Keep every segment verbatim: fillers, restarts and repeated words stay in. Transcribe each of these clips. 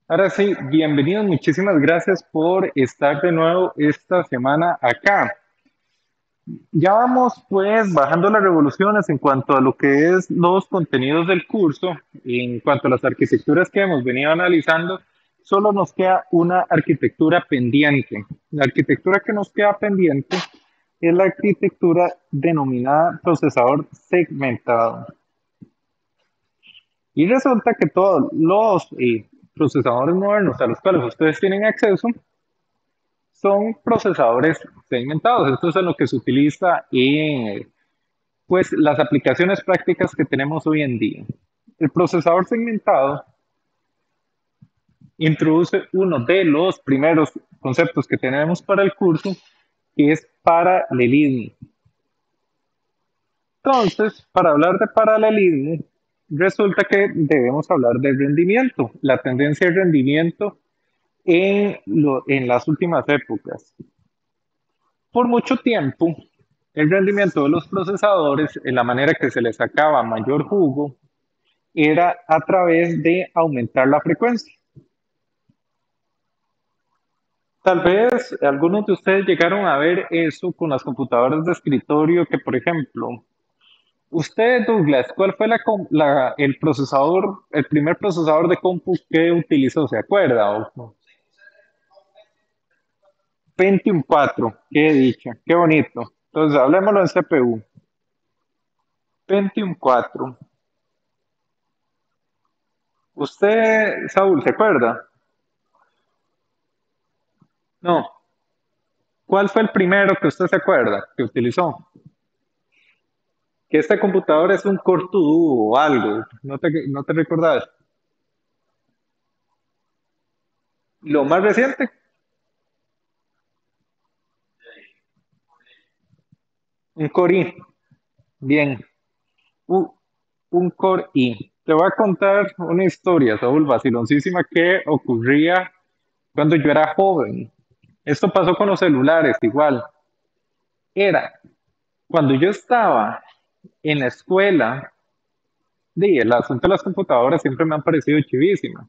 Ahora sí, bienvenidos, muchísimas gracias por estar de nuevo esta semana acá. Ya vamos pues bajando las revoluciones en cuanto a lo que es los contenidos del curso, en cuanto a las arquitecturas que hemos venido analizando, solo nos queda una arquitectura pendiente. La arquitectura que nos queda pendiente es la arquitectura denominada procesador segmentado. Y resulta que todos los eh, procesadores modernos a los cuales ustedes tienen acceso son procesadores segmentados. Esto es en lo que se utiliza en pues, las aplicaciones prácticas que tenemos hoy en día. El procesador segmentado introduce uno de los primeros conceptos que tenemos para el curso, que es paralelismo. Entonces, para hablar de paralelismo, resulta que debemos hablar de rendimiento, la tendencia de rendimiento en, lo, en las últimas épocas. Por mucho tiempo, el rendimiento de los procesadores, en la manera que se les sacaba mayor jugo, era a través de aumentar la frecuencia. Tal vez algunos de ustedes llegaron a ver eso con las computadoras de escritorio, que por ejemplo, usted, Douglas, ¿cuál fue la, la, el procesador, el primer procesador de compu que utilizó? ¿Se acuerda? O, Pentium cuatro, qué dicha, qué bonito. Entonces, hablemoslo en C P U. Pentium cuatro. Usted, Saúl, ¿se acuerda? No. ¿Cuál fue el primero que usted se acuerda que utilizó? Que este computador es un Core to Duo o algo. ¿No te, no te recordás? Lo más reciente, un Core i. Bien, un, un Core i. Te voy a contar una historia, Saúl, vaciloncísima que ocurría cuando yo era joven. Esto pasó con los celulares igual. Era cuando yo estaba en la escuela, di, el asunto de las computadoras siempre me han parecido chivísimas.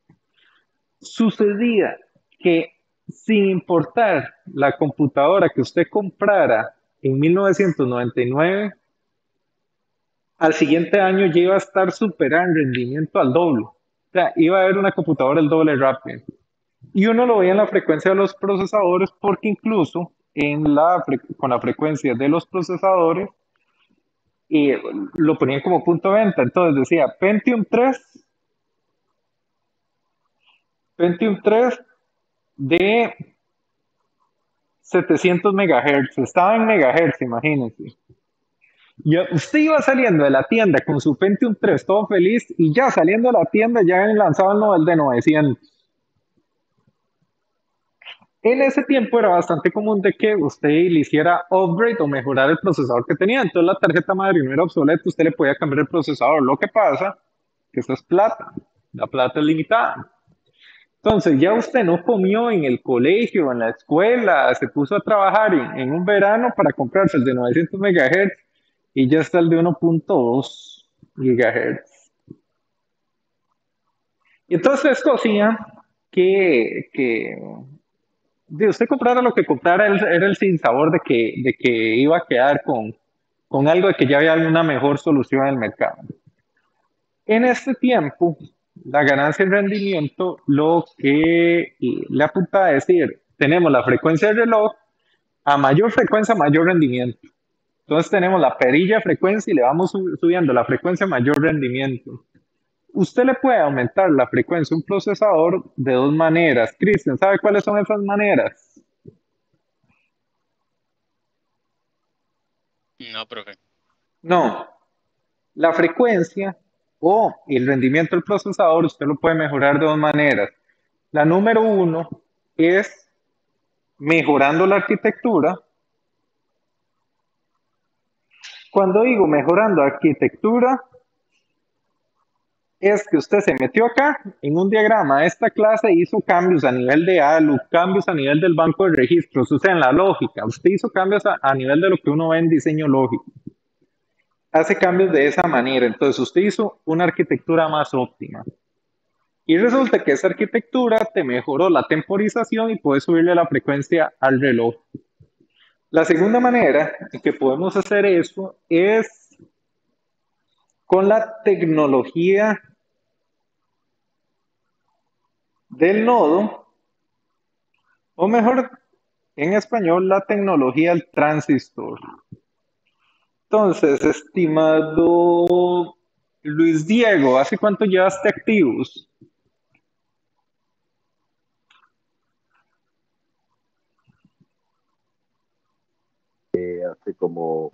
Sucedía que sin importar la computadora que usted comprara en mil novecientos noventa y nueve, al siguiente año ya iba a estar superando en rendimiento al doble. O sea, iba a haber una computadora el doble rápido. Y uno lo veía en la frecuencia de los procesadores porque incluso en la, con la frecuencia de los procesadores y lo ponían como punto de venta. Entonces decía Pentium tres, Pentium tres de setecientos megahertz. Estaba en megahertz, imagínense. Y usted iba saliendo de la tienda con su Pentium tres todo feliz y ya saliendo de la tienda ya habían lanzado el de novecientos. En ese tiempo era bastante común de que usted le hiciera upgrade o mejorar el procesador que tenía. Entonces la tarjeta madre no era obsoleta, usted le podía cambiar el procesador. Lo que pasa que eso es plata. La plata es limitada. Entonces ya usted no comió en el colegio, en la escuela, se puso a trabajar en, en un verano para comprarse el de novecientos megahertz y ya está el de uno punto dos gigahertz. Y entonces esto hacía que, que de usted comprara lo que comprara era el sinsabor de que, de que iba a quedar con, con algo de que ya había una mejor solución en el mercado. En este tiempo, la ganancia en rendimiento lo que le apunta a decir, tenemos la frecuencia del reloj, a mayor frecuencia, mayor rendimiento. Entonces tenemos la perilla frecuencia y le vamos subiendo la frecuencia, mayor rendimiento. Usted le puede aumentar la frecuencia a un procesador de dos maneras. Cristian, ¿sabe cuáles son esas maneras? No, profe. No, la frecuencia o el rendimiento del procesador usted lo puede mejorar de dos maneras. La número uno es mejorando la arquitectura. Cuando digo mejorando arquitectura, es que usted se metió acá en un diagrama de esta clase, hizo cambios a nivel de A L U, cambios a nivel del banco de registros, o sea, en la lógica. Usted hizo cambios a, a nivel de lo que uno ve en diseño lógico. Hace cambios de esa manera. Entonces, usted hizo una arquitectura más óptima. Y resulta que esa arquitectura te mejoró la temporización y puedes subirle la frecuencia al reloj. La segunda manera en que podemos hacer eso es con la tecnología del nodo, o mejor, en español, la tecnología del transistor. Entonces, estimado Luis Diego, ¿hace cuánto llevaste activos? eh, hace como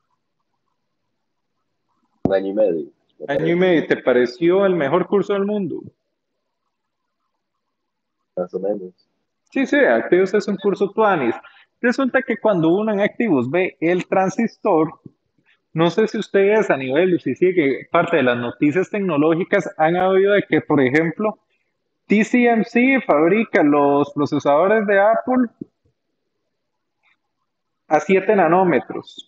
un año y medio, me Año y parece, medio. ¿Te pareció el mejor curso del mundo? más o menos. Sí, sí, Activos es un curso Tuanis. Resulta que cuando uno en Activos ve el transistor, no sé si ustedes a nivel, si sigue parte de las noticias tecnológicas, han oído de que, por ejemplo, T S M C fabrica los procesadores de Apple a siete nanómetros.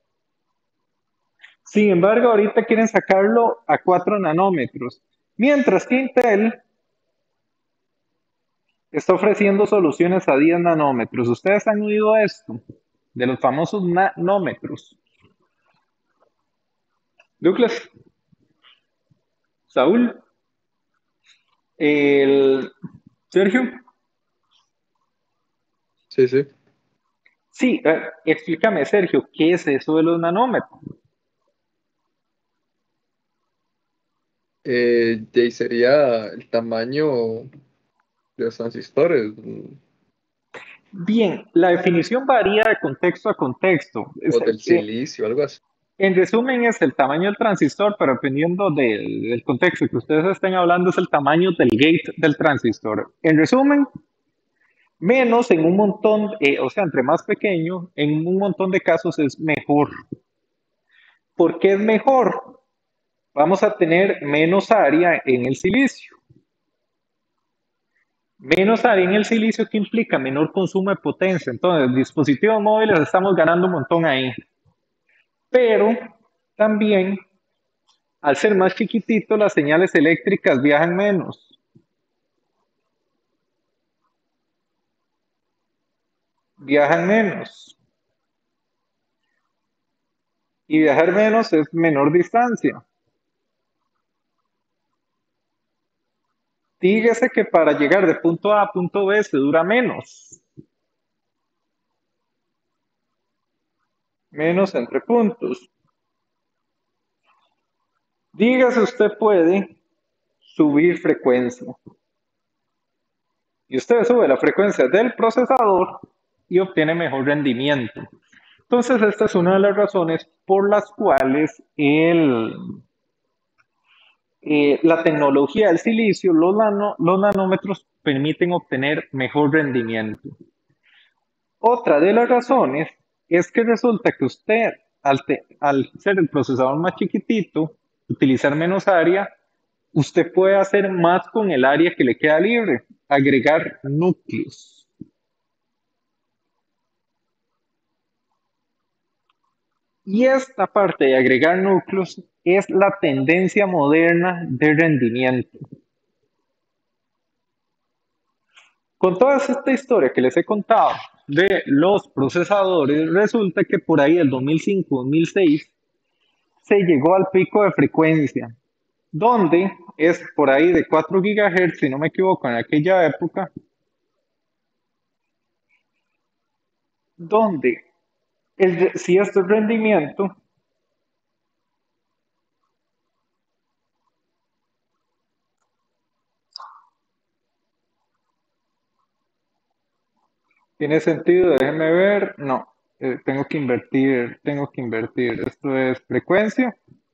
Sin embargo, ahorita quieren sacarlo a cuatro nanómetros, mientras que Intel está ofreciendo soluciones a diez nanómetros. ¿Ustedes han oído esto? De los famosos nanómetros. Douglas, Saúl, el Sergio. Sí, sí. Sí, eh, explícame, Sergio, ¿qué es eso de los nanómetros? Eh, y ahí sería el tamaño de los transistores, mm, Bien, la definición varía de contexto a contexto. Es, o del eh, silicio, algo así. en resumen, es el tamaño del transistor, pero dependiendo del, del contexto que ustedes estén hablando, es el tamaño del gate del transistor. En resumen, menos en un montón, eh, o sea, entre más pequeño, en un montón de casos es mejor. ¿Por qué es mejor? Vamos a tener menos área en el silicio. Menos área en el silicio que implica menor consumo de potencia. Entonces, dispositivos móviles estamos ganando un montón ahí. Pero también, al ser más chiquitito, las señales eléctricas viajan menos. Viajan menos. Y viajar menos es menor distancia. Dígase que para llegar de punto A a punto B se dura menos. Menos entre puntos. Dígase usted puede subir frecuencia. Y usted sube la frecuencia del procesador y obtiene mejor rendimiento. Entonces, esta es una de las razones por las cuales el, eh, la tecnología del silicio, los, nano, los nanómetros, permiten obtener mejor rendimiento. Otra de las razones es que resulta que usted, al, te, al ser el procesador más chiquitito, utilizar menos área, usted puede hacer más con el área que le queda libre, agregar núcleos. Y esta parte de agregar núcleos es la tendencia moderna de rendimiento. Con toda esta historia que les he contado de los procesadores, resulta que por ahí del dos mil cinco dos mil seis se llegó al pico de frecuencia, donde es por ahí de cuatro gigahertz, si no me equivoco, en aquella época, donde el, si esto es rendimiento, ¿tiene sentido? Déjenme ver. No, eh, tengo que invertir, tengo que invertir. Esto es frecuencia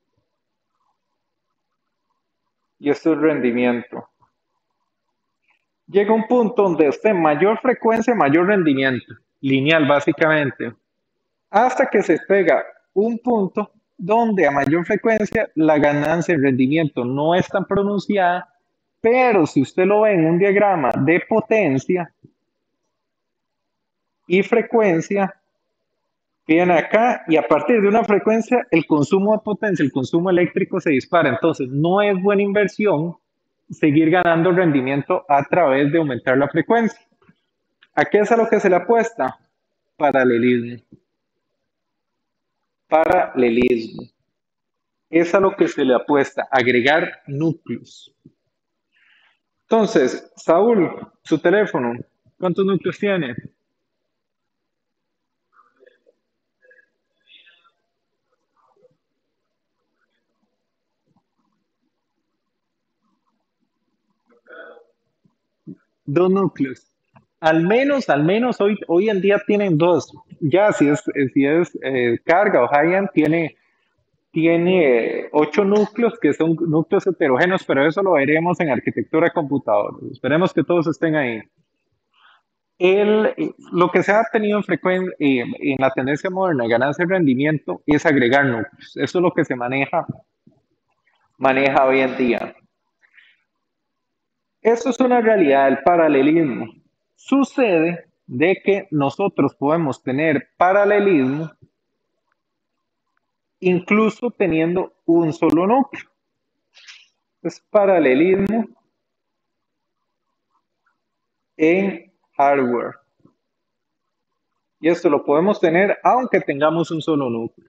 y esto es rendimiento. Llega un punto donde esté mayor frecuencia, mayor rendimiento, lineal básicamente, hasta que se pega un punto donde a mayor frecuencia la ganancia en rendimiento no es tan pronunciada, pero si usted lo ve en un diagrama de potencia y frecuencia, viene acá y a partir de una frecuencia el consumo de potencia, el consumo eléctrico se dispara. Entonces no es buena inversión seguir ganando rendimiento a través de aumentar la frecuencia. ¿A qué es a lo que se le apuesta? Paralelismo. Paralelismo. Es a lo que se le apuesta, agregar núcleos. Entonces, Saúl, su teléfono, ¿cuántos núcleos tiene? Dos núcleos. Al menos, al menos hoy, hoy en día tienen dos. Ya si es, si es eh, carga o high-end, tiene, tiene ocho núcleos que son núcleos heterogéneos, pero eso lo veremos en arquitectura de computadores. Esperemos que todos estén ahí. El, lo que se ha tenido en frecuencia eh, en la tendencia moderna de ganancia de rendimiento es agregar núcleos. Eso es lo que se maneja, maneja hoy en día. Eso es una realidad, el paralelismo. Sucede de que nosotros podemos tener paralelismo incluso teniendo un solo núcleo. Es paralelismo en hardware. Y esto lo podemos tener aunque tengamos un solo núcleo.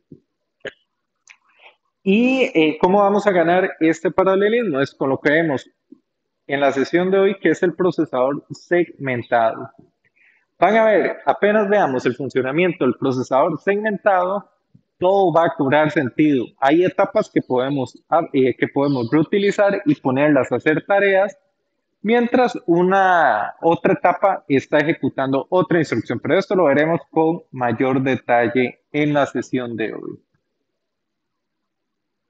¿Y eh, cómo vamos a ganar este paralelismo? Es con lo que vemos en la sesión de hoy, que es el procesador segmentado. Van a ver, apenas veamos el funcionamiento del procesador segmentado, todo va a cobrar sentido. Hay etapas que podemos, eh, que podemos reutilizar y ponerlas a hacer tareas, mientras una otra etapa está ejecutando otra instrucción. Pero esto lo veremos con mayor detalle en la sesión de hoy.